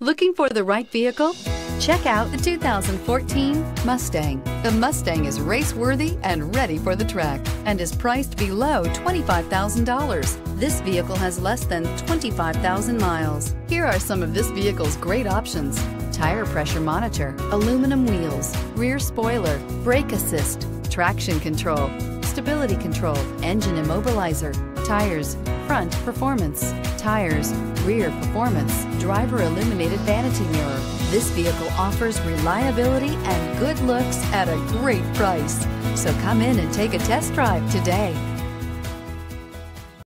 Looking for the right vehicle? Check out the 2014 Mustang. The Mustang is race-worthy and ready for the track and is priced below $25,000. This vehicle has less than 25,000 miles. Here are some of this vehicle's great options: tire pressure monitor, aluminum wheels, rear spoiler, brake assist, traction control, stability control, engine immobilizer, tires, front performance, tires, rear performance, driver illuminated vanity mirror. This vehicle offers reliability and good looks at a great price. So come in and take a test drive today.